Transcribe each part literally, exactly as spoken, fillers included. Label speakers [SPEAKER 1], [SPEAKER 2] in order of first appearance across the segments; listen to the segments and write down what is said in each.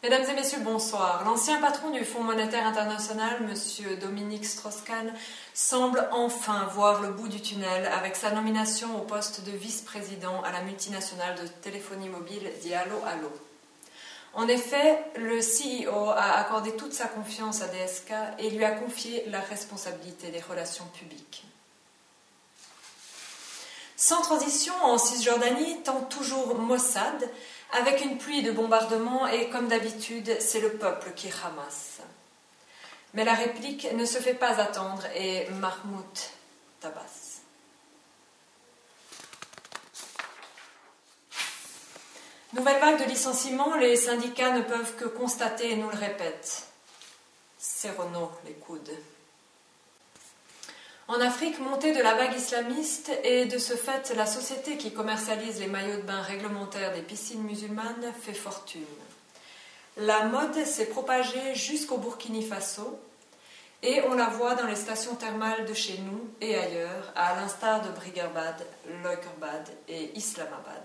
[SPEAKER 1] Mesdames et messieurs, bonsoir. L'ancien patron du Fonds monétaire international, M. Dominique Strauss-Kahn, semble enfin voir le bout du tunnel avec sa nomination au poste de vice-président à la multinationale de téléphonie mobile Diallo Allo. En effet, le C E O a accordé toute sa confiance à D S K et lui a confié la responsabilité des relations publiques. Sans transition, en Cisjordanie, tente toujours Mossad, avec une pluie de bombardements et, comme d'habitude, c'est le peuple qui ramasse. Mais la réplique ne se fait pas attendre et Mahmoud tabasse. Nouvelle vague de licenciements, les syndicats ne peuvent que constater et nous le répètent. Serrons-nous les coudes. En Afrique, montée de la vague islamiste et de ce fait, la société qui commercialise les maillots de bain réglementaires des piscines musulmanes fait fortune. La mode s'est propagée jusqu'au Burkina Faso et on la voit dans les stations thermales de chez nous et ailleurs, à l'instar de Brigarbad, Leukerbad et Islamabad.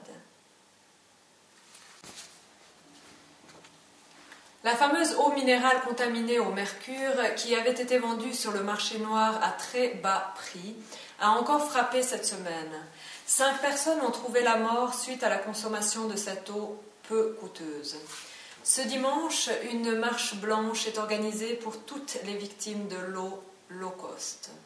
[SPEAKER 1] La fameuse eau minérale contaminée au mercure, qui avait été vendue sur le marché noir à très bas prix, a encore frappé cette semaine. Cinq personnes ont trouvé la mort suite à la consommation de cette eau peu coûteuse. Ce dimanche, une marche blanche est organisée pour toutes les victimes de l'eau low cost.